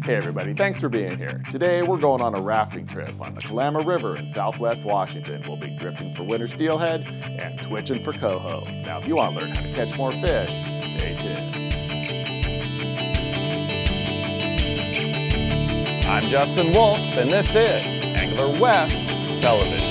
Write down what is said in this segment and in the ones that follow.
Hey everybody, thanks for being here. Today we're going on a rafting trip on the Kalama River in southwest Washington. We'll be drifting for winter steelhead and twitching for coho. Now if you want to learn how to catch more fish, stay tuned. I'm Justin Wolf and this is Angler West Television.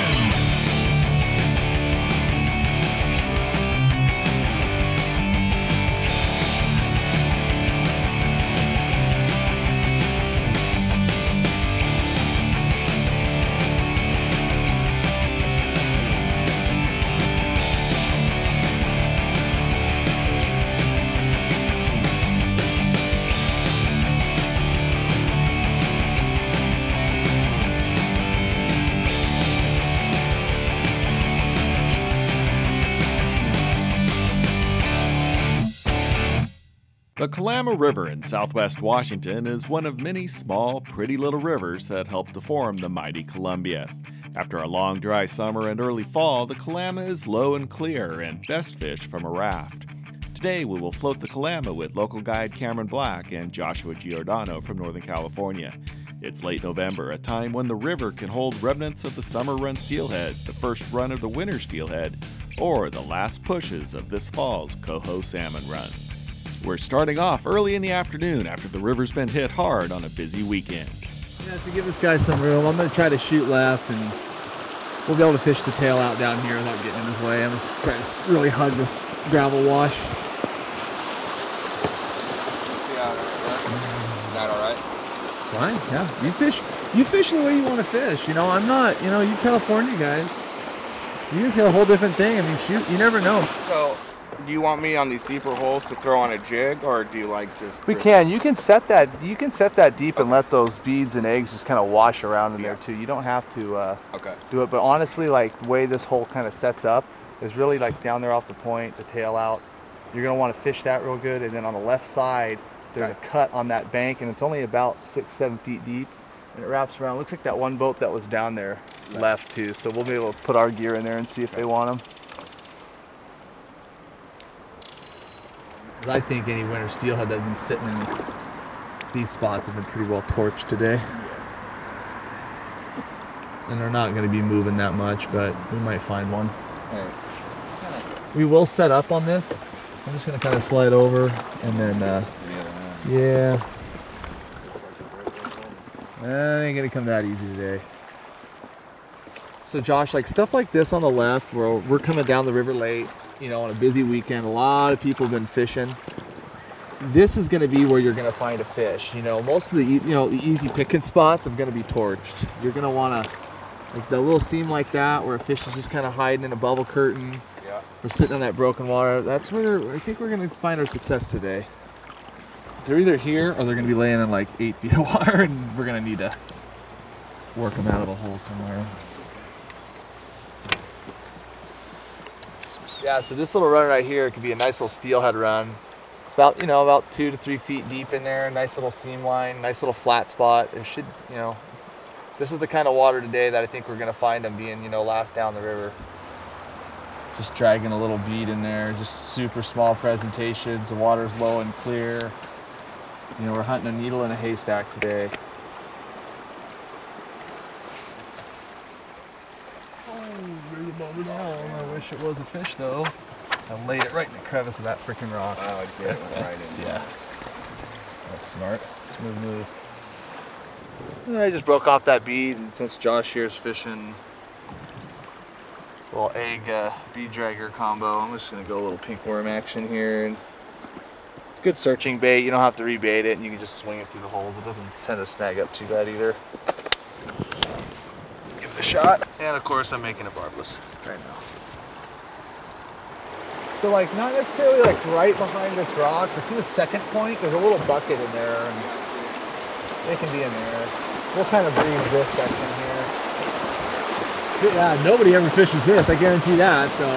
The Kalama River in southwest Washington is one of many small, pretty little rivers that help to form the mighty Columbia. After a long dry summer and early fall, the Kalama is low and clear and best fished from a raft. Today we will float the Kalama with local guide Cameron Black and Joshua Giordano from Northern California. It's late November, a time when the river can hold remnants of the summer run steelhead, the first run of the winter steelhead, or the last pushes of this fall's coho salmon run. We're starting off early in the afternoon after the river's been hit hard on a busy weekend. Yeah, so give this guy some room. I'm going to try to shoot left, and we'll be able to fish the tail out down here without getting in his way. I'm just trying to really hug this gravel wash. Yeah, is that all right? It's fine, yeah. You fish the way you want to fish. You know, I'm not, you California guys, you just got a whole different thing. I mean, shoot, you never know. So, do you want me on these deeper holes to throw on a jig, or do you like just? We can. You can set that. You can set that deep and let those beads and eggs just kind of wash around in there too. You don't have to do it. But honestly, like the way this hole kind of sets up is really like down there off the point, the tail out. You're gonna want to fish that real good, and then on the left side, there's a cut on that bank, and it's only about 6-7 feet deep, and it wraps around. Looks like that one boat that was down there left too. So we'll be able to put our gear in there and see if they want them. I think any winter steelhead that's been sitting in these spots have been pretty well torched today. And they're not going to be moving that much, but we might find one. We will set up on this. I'm just going to kind of slide over and then, yeah. That ain't going to come that easy today. So Josh, like stuff like this on the left, where we're coming down the river late, on a busy weekend, a lot of people have been fishing. This is going to be where you're going to find a fish. Most of the, the easy picking spots are going to be torched. You're going to want to, like the little seam like that, where a fish is just kind of hiding in a bubble curtain, or sitting on that broken water. That's where I think we're going to find our success today. They're either here or they're going to be laying in like 8 feet of water, and we're going to need to work them out of a hole somewhere. Yeah, so this little run right here could be a nice little steelhead run. It's about, about 2 to 3 feet deep in there. Nice little seam line, nice little flat spot. It should, this is the kind of water today that I think we're going to find them being, last down the river. Just dragging a little bead in there, just super small presentations. The water's low and clear. We're hunting a needle in a haystack today. I wish it was a fish though. I laid it right in the crevice of that freaking rock. Oh, yeah, it went right in. Yeah. That's smart. Smooth move. I just broke off that bead, and since Josh here is fishing a little egg bead dragger combo, I'm just gonna go a little pink worm action here. And it's good searching bait. You don't have to rebait it, and you can just swing it through the holes. It doesn't tend to snag up too bad either. Give it a shot. And of course I'm making a barbless right now. So like not necessarily like right behind this rock, but see the second point? There's a little bucket in there, and they can be in there. We'll kind of breeze this section here. Yeah, nobody ever fishes this, I guarantee that, so.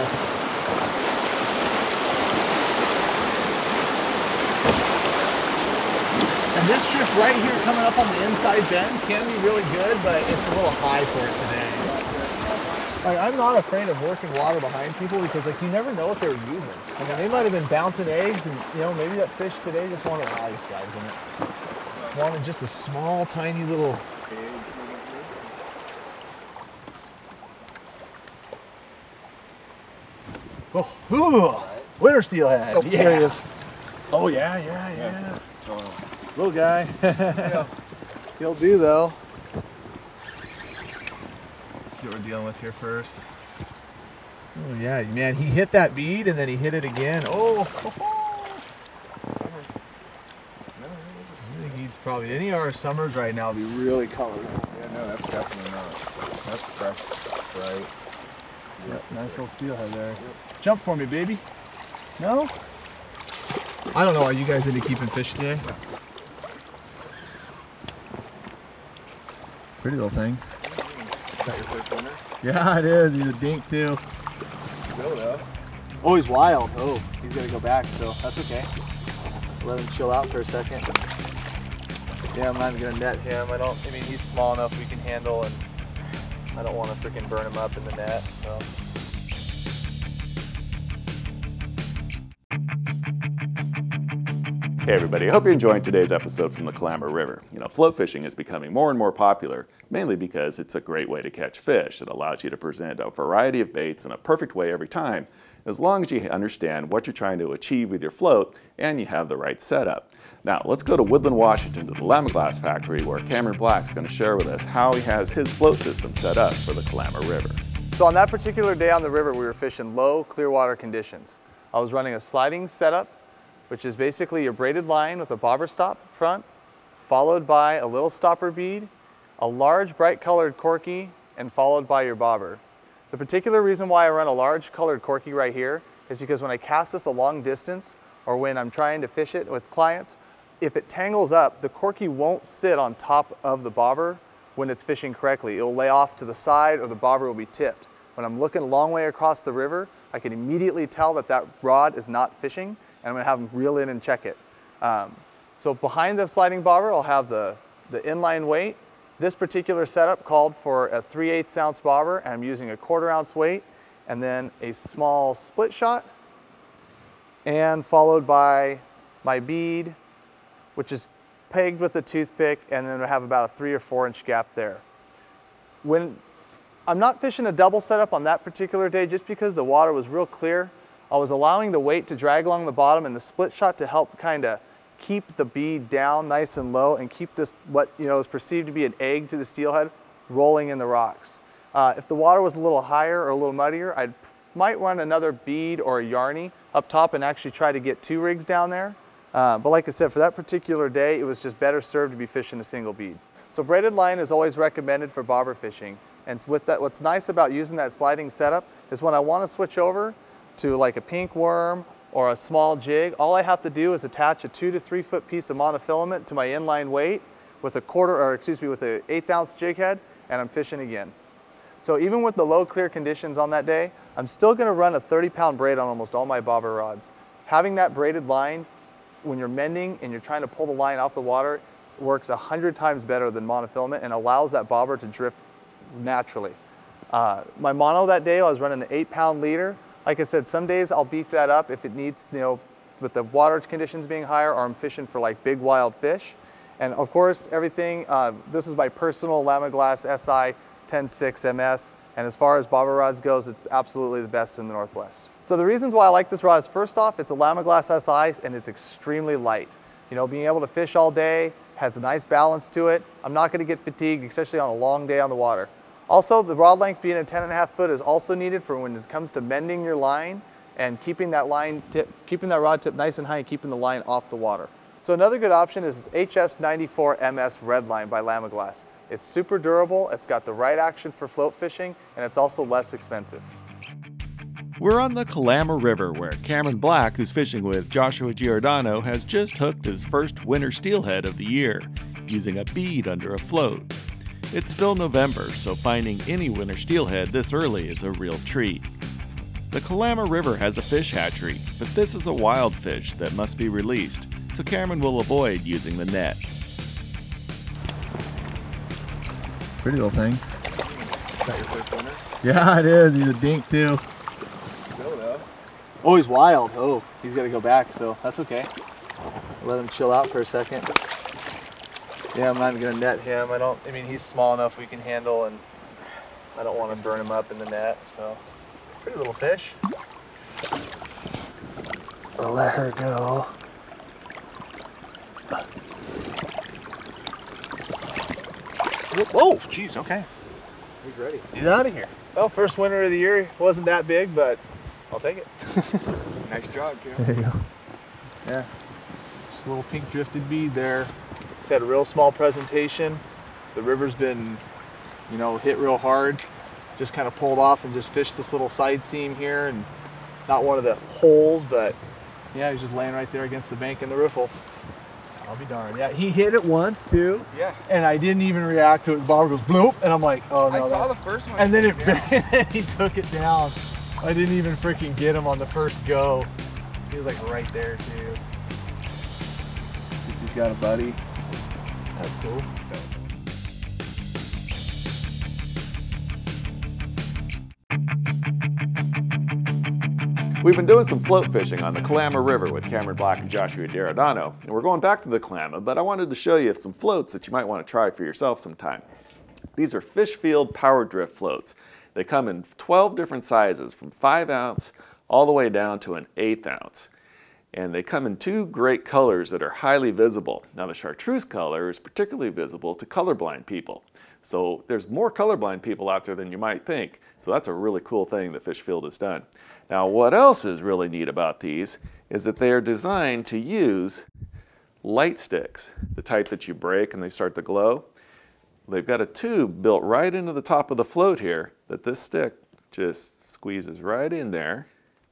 And this drift right here coming up on the inside bend can be really good, but it's a little high for it today. Like, I'm not afraid of working water behind people because, like, you never know what they were using. I mean, they might have been bouncing eggs, and, maybe that fish today just wanted, this guy's in it. wanted just a small, tiny little. Oh, winter steelhead. Oh, there he is. Oh yeah. Little guy. He'll do though. Let's see what we're dealing with here first. Oh yeah, man, he hit that bead and then he hit it again. Oh. I think he's probably, any of our summers right now be really colored. Yeah, no, that's definitely not. That's fresh, right? Yep, nice little steelhead there. Yep. Jump for me, baby. No? I don't know, are you guys into keeping fish today? Pretty little thing. Is that your first winner? Yeah, it is. He's a dink too. Still though. Oh, he's wild. Oh, he's gonna go back, so that's okay. Let him chill out for a second. Yeah, I'm not gonna net him. I mean, he's small enough we can handle, and I don't want to freaking burn him up in the net, so. Hey everybody, I hope you're enjoying today's episode from the Kalama River. You know, float fishing is becoming more and more popular, mainly because it's a great way to catch fish. It allows you to present a variety of baits in a perfect way every time, as long as you understand what you're trying to achieve with your float and you have the right setup. Now, let's go to Woodland, Washington to the Lama Glass factory where Cameron Black's going to share with us how he has his float system set up for the Kalama River. So on that particular day on the river, we were fishing low, clear water conditions. I was running a sliding setup, which is basically your braided line with a bobber stop front, followed by a little stopper bead, a large bright colored corky, and followed by your bobber. The particular reason why I run a large colored corky right here is because when I cast this a long distance, or when I'm trying to fish it with clients, if it tangles up, the corky won't sit on top of the bobber when it's fishing correctly. It'll lay off to the side or the bobber will be tipped. When I'm looking a long way across the river, I can immediately tell that that rod is not fishing, and I'm gonna have them reel in and check it. So behind the sliding bobber, I'll have the inline weight. This particular setup called for a 3/8 ounce bobber, and I'm using a 1/4 ounce weight, and then a small split shot, and followed by my bead, which is pegged with a toothpick, and then I have about a 3 or 4 inch gap there. When I'm not fishing a double setup on that particular day, just because the water was real clear, I was allowing the weight to drag along the bottom and the split shot to help kind of keep the bead down nice and low and keep this, what is perceived to be an egg to the steelhead, rolling in the rocks. If the water was a little higher or a little muddier, I might run another bead or a yarny up top and actually try to get 2 rigs down there. But like I said, for that particular day, it was just better served to be fishing a single bead. So braided line is always recommended for bobber fishing. And with that, what's nice about using that sliding setup is when I want to switch over to like a pink worm or a small jig, all I have to do is attach a 2 to 3 foot piece of monofilament to my inline weight with with a 1/8 ounce jig head, and I'm fishing again. So even with the low clear conditions on that day, I'm still gonna run a 30-pound braid on almost all my bobber rods. Having that braided line, when you're mending and you're trying to pull the line off the water, works 100 times better than monofilament and allows that bobber to drift naturally. My mono that day, I was running an 8-pound leader. Like I said, some days I'll beef that up if it needs, with the water conditions being higher, or I'm fishing for like big wild fish. And of course, everything, this is my personal Lama Glass SI 10.6 MS. And as far as bobber rods goes, it's absolutely the best in the Northwest. So the reasons why I like this rod is, first off, it's a Lama Glass SI and it's extremely light. Being able to fish all day has a nice balance to it. I'm not gonna get fatigued, especially on a long day on the water. Also, the rod length being a 10.5 foot is also needed for when it comes to mending your line and keeping that rod tip nice and high and keeping the line off the water. So another good option is this HS94 MS Red Line by Lama Glass. It's super durable, it's got the right action for float fishing, and it's also less expensive. We're on the Kalama River where Cameron Black, who's fishing with Joshua Giordano, has just hooked his first winter steelhead of the year, using a bead under a float. It's still November, so finding any winter steelhead this early is a real treat. The Kalama River has a fish hatchery, but this is a wild fish that must be released, so Cameron will avoid using the net. Pretty little thing. Is that your first winner? Yeah, it is. He's a dink too. Still though. Oh, he's wild. Oh, he's got to go back, so that's okay. Let him chill out for a second. Yeah, I'm not gonna net him. I mean, he's small enough we can handle, and I don't want to burn him up in the net. So, pretty little fish. I'll let her go. Whoa, jeez, okay. He's ready. He's out of here. Well, first winner of the year. Wasn't that big, but I'll take it. Nice job, Kim. There you go. Yeah. Just a little pink drifted bead there. It's had a real small presentation. The river's been, you know, hit real hard. Just kind of pulled off and just fished this little side seam here, and not one of the holes, but yeah, he's just laying right there against the bank in the riffle. I'll be darned. Yeah, he hit it once too. Yeah. And I didn't even react to it. Bob goes bloop, and I'm like, oh no. I saw the first one. And then he took it down. I didn't even freaking get him on the first go. He was like right there too. He's got a buddy. That's cool. We've been doing some float fishing on the Kalama River with Cameron Black and Joshua Giordano, and we're going back to the Kalama, but I wanted to show you some floats that you might want to try for yourself sometime. These are Fishfield Power Drift floats. They come in 12 different sizes, from 5 ounce all the way down to an 1/8 ounce. And they come in 2 great colors that are highly visible. Now the chartreuse color is particularly visible to colorblind people. So there's more colorblind people out there than you might think. So that's a really cool thing that Fishfield has done. Now what else is really neat about these is that they are designed to use light sticks, the type that you break and they start to glow. They've got a tube built right into the top of the float here that this stick just squeezes right in there.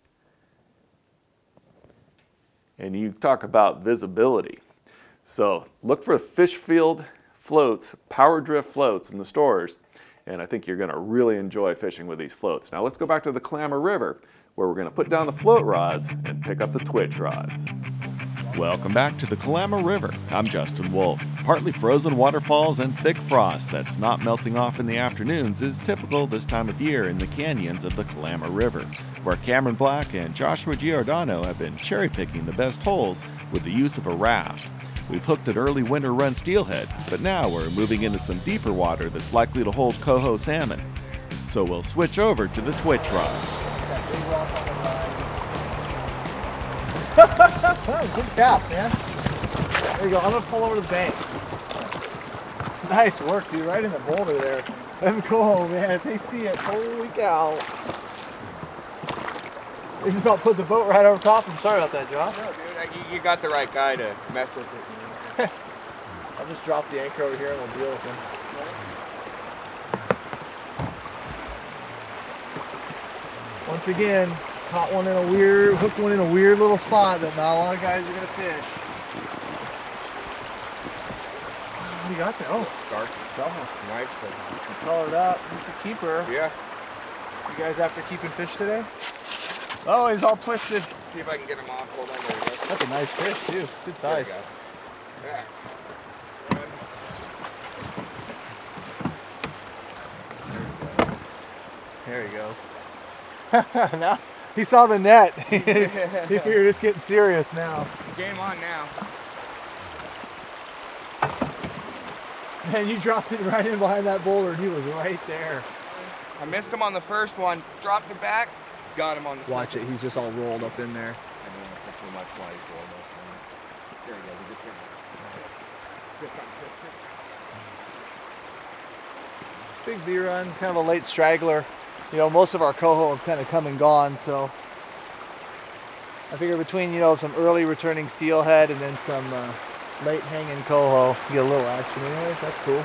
And you talk about visibility. So look for Fishfield floats, Power Drift floats in the stores, and I think you're going to really enjoy fishing with these floats. Now let's go back to the Kalama River, where we're going to put down the float rods and pick up the twitch rods. Welcome back to the Kalama River. I'm Justin Wolf. Partly frozen waterfalls and thick frost that's not melting off in the afternoons is typical this time of year in the canyons of the Kalama River, where Cameron Black and Joshua Giordano have been cherry-picking the best holes with the use of a raft. We've hooked at early winter run steelhead, but now we're moving into some deeper water that's likely to hold coho salmon. So we'll switch over to the twitch rods. Good cast, man. There you go. I'm gonna pull over to the bank. Nice work, dude. Right in the boulder there. Them coho, man. If they see it, holy cow. They just about put the boat right over top. I'm sorry about that, Josh. No, dude, you got the right guy to mess with it. I'll just drop the anchor over here and we'll deal with him. Once again, caught one in a weird, hooked one in a weird little spot that not a lot of guys are gonna fish. What do you got there? Oh, Dark. Coho. Nice. Colored up. It's a keeper. Yeah. You guys after keeping fish today? Oh, he's all twisted. See if I can get him off. Hold on, there we go. That's a nice fish too. Good size. There we go. Yeah. There he goes. Now he saw the net. He figured it's getting serious now. Game on now. Man, you dropped it right in behind that boulder and he was right there. I missed him on the first one. Dropped it back. Got him on the Watch it. He's just all rolled up in there. I didn't want to put too much while he's rolled up. There we go. We just got it. Big V run, kind of a late straggler. You know, most of our coho have kind of come and gone, so I figure between, you know, some early returning steelhead and then some late hanging coho, you get a little action anyways. That's cool.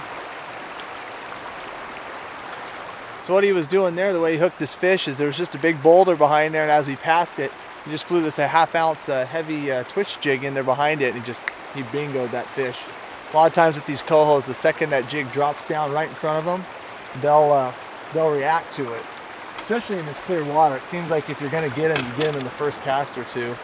So what he was doing there, the way he hooked this fish, is there was just a big boulder behind there, and as we passed it, he just flew this a half-ounce heavy twitch jig in there behind it, and he bingoed that fish. A lot of times with these cohos, the second that jig drops down right in front of them, they'll react to it. Especially in this clear water, it seems like if you're going to get him, you get him in the first cast or two.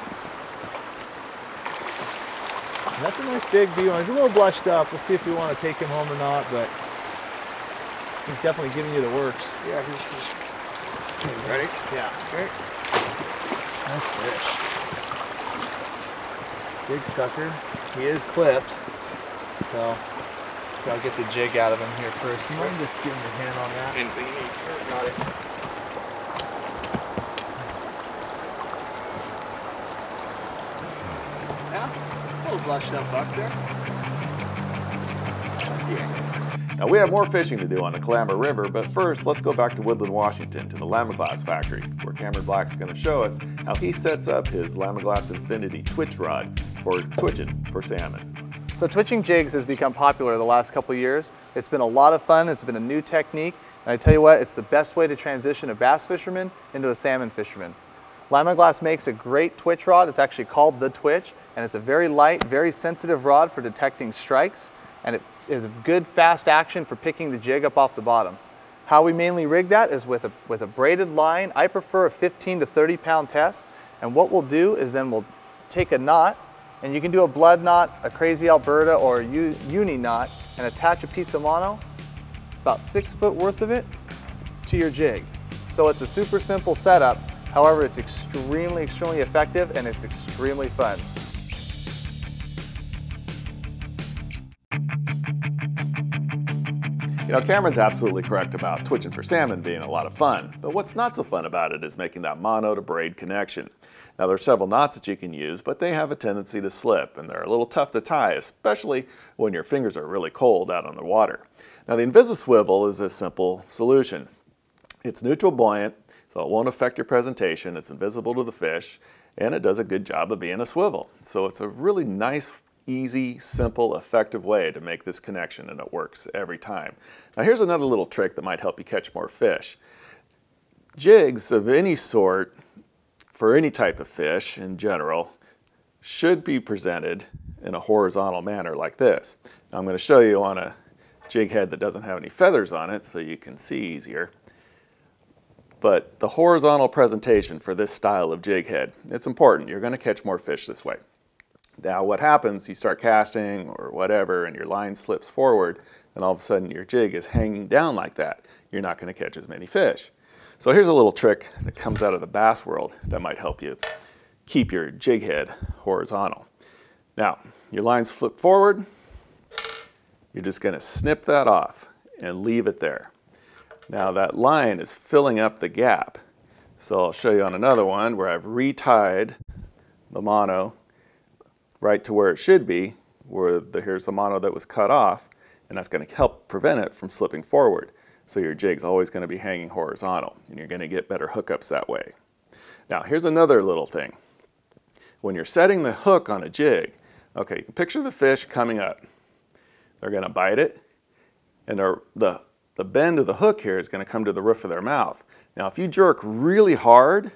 And that's a nice big view. He's a little blushed up. We'll see if we want to take him home or not, but he's definitely giving you the works. Yeah, he's ready? Yeah. Okay. Nice fish. Big sucker. He is clipped. So I'll get the jig out of him here first. You mind just giving your hand on that? Anything you need, sir. Got it. Yeah, a little blushed up buck there. Now we have more fishing to do on the Kalama River, but first let's go back to Woodland, Washington to the Lamaglass factory, where Cameron Black's going to show us how he sets up his Lamaglass Infinity twitch rod for twitching for salmon. So twitching jigs has become popular the last couple of years. It's been a lot of fun, it's been a new technique, and I tell you what, it's the best way to transition a bass fisherman into a salmon fisherman. Lamaglass makes a great twitch rod. It's actually called the Twitch, and it's a very light, very sensitive rod for detecting strikes, and it is a good fast action for picking the jig up off the bottom. How we mainly rig that is with a braided line. I prefer a 15 to 30 pound test, and what we'll do is then we'll take a knot, and you can do a blood knot, a crazy Alberta, or a uni knot, and attach a piece of mono, about 6 foot worth of it, to your jig. So it's a super simple setup. However, it's extremely, extremely effective, and it's extremely fun. You know, Cameron's absolutely correct about twitching for salmon being a lot of fun, but what's not so fun about it is making that mono to braid connection. Now, there are several knots that you can use, but they have a tendency to slip, and they're a little tough to tie, especially when your fingers are really cold out on the water. Now, the Invisiswivel is a simple solution. It's neutral buoyant, so it won't affect your presentation, it's invisible to the fish, and it does a good job of being a swivel. So it's a really nice, easy, simple, effective way to make this connection, and it works every time. Now here's another little trick that might help you catch more fish. Jigs of any sort, for any type of fish in general, should be presented in a horizontal manner like this. Now I'm going to show you on a jig head that doesn't have any feathers on it so you can see easier. But the horizontal presentation for this style of jig head, it's important. You're going to catch more fish this way. Now what happens, you start casting or whatever and your line slips forward and all of a sudden your jig is hanging down like that. You're not going to catch as many fish. So here's a little trick that comes out of the bass world that might help you keep your jig head horizontal. Now your lines flip forward, you're just going to snip that off and leave it there. Now that line is filling up the gap. So I'll show you on another one where I've retied the mono right to where it should be, where here's the mono that was cut off, and that's going to help prevent it from slipping forward. So your jig's always going to be hanging horizontal, and you're going to get better hookups that way. Now here's another little thing. When you're setting the hook on a jig, okay, you can picture the fish coming up. They're going to bite it, and the bend of the hook here is going to come to the roof of their mouth. Now if you jerk really hard,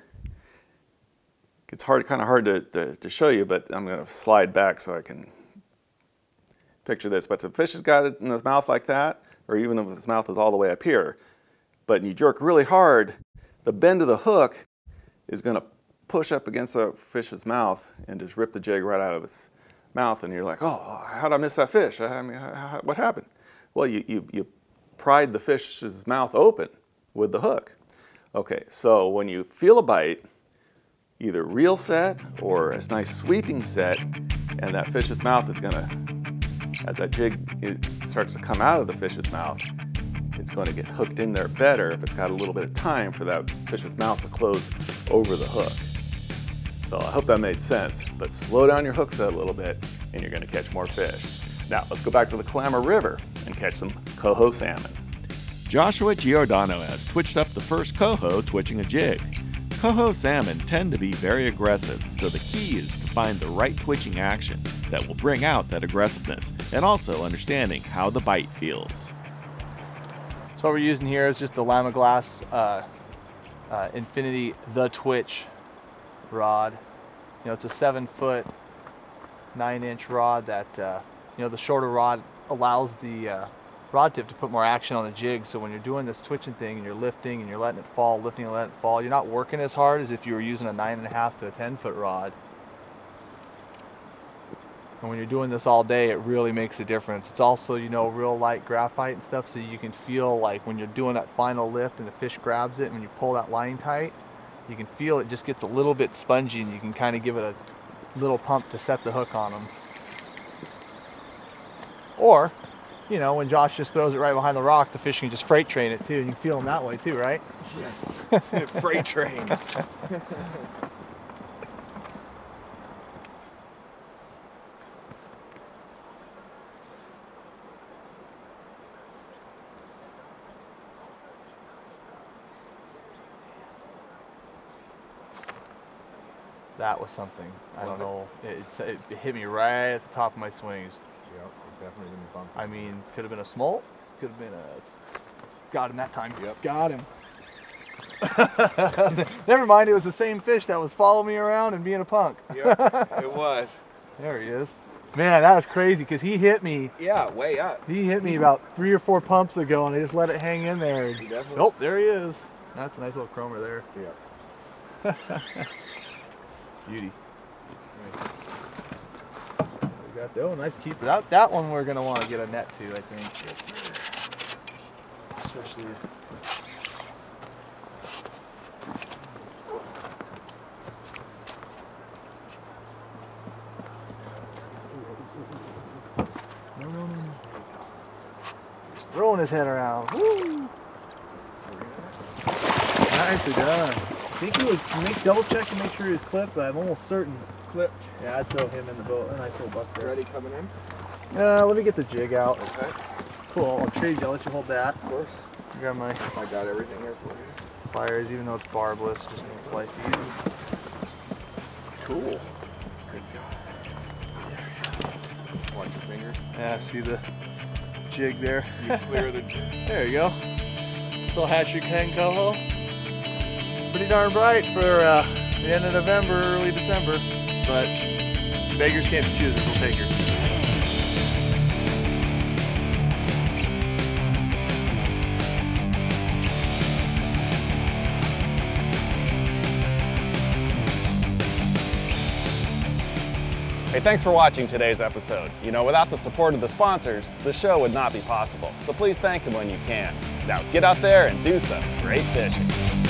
it's kind of hard to show you, but I'm going to slide back so I can picture this. But if the fish has got it in his mouth like that, or even if his mouth is all the way up here, but you jerk really hard, the bend of the hook is going to push up against the fish's mouth and just rip the jig right out of its mouth. And you're like, oh, how'd I miss that fish? I mean, what happened? Well, you pried the fish's mouth open with the hook. Okay, so when you feel a bite, either reel set or a nice sweeping set, and that fish's mouth is going to, as that jig starts to come out of the fish's mouth, it's going to get hooked in there better if it's got a little bit of time for that fish's mouth to close over the hook. So I hope that made sense, but slow down your hook set a little bit and you're going to catch more fish. Now let's go back to the Kalama River and catch some coho salmon. Joshua Giordano has twitched up the first coho twitching a jig. Coho salmon tend to be very aggressive, so the key is to find the right twitching action that will bring out that aggressiveness, and also understanding how the bite feels. So what we're using here is just the Lamaglass Infinity The Twitch rod. You know, it's a 7 foot, 9-inch rod that, you know, the shorter rod allows the rod tip to put more action on the jig. So when you're doing this twitching thing and you're lifting and you're letting it fall, lifting and letting it fall, you're not working as hard as if you were using a 9.5 to a 10 foot rod. And when you're doing this all day, it really makes a difference. It's also, you know, real light graphite and stuff, so you can feel like when you're doing that final lift and the fish grabs it and when you pull that line tight, you can feel it just gets a little bit spongy and you can kind of give it a little pump to set the hook on them. Or, you know, when Josh just throws it right behind the rock, the fish can just freight train it too. You can feel them that way too, right? Yeah. Freight train. That was something. I don't know. It hit me right at the top of my swings. Yep, definitely didn't bump. I mean, could have been a smolt. Could have been a... Got him that time. Yep. Got him. Never mind, it was the same fish that was following me around and being a punk. Yep, it was. There he is. Man, that was crazy because he hit me. Yeah, way up. He hit me about 3 or 4 pumps ago and I just let it hang in there. He definitely... Nope, there he is. That's a nice little chromer there. Yep. Beauty. We got that. Oh, nice keeper. That one we're gonna want to get a net to, I think. Yes, sir. Especially. No. Just throwing his head around. Woo! Nicely done. I think he was, double check to make sure he was clipped, but I'm almost certain clipped. Yeah, I'd throw him in the boat. A nice little buck there. Ready coming in? Let me get the jig out. Okay. Cool, I'll trade you. I'll let you hold that. Of course. I got my I got everything here for you. pliers, even though it's barbless, just makes life easy. Cool. Good job. Watch your fingers. Yeah, see the jig there? You clear the jig. There you go. This little hatchery pen coho. Pretty darn bright for the end of November, early December, but beggars can't be choosers. We'll take her. Hey, thanks for watching today's episode. You know, without the support of the sponsors, the show would not be possible. So please thank them when you can. Now get out there and do some great fishing.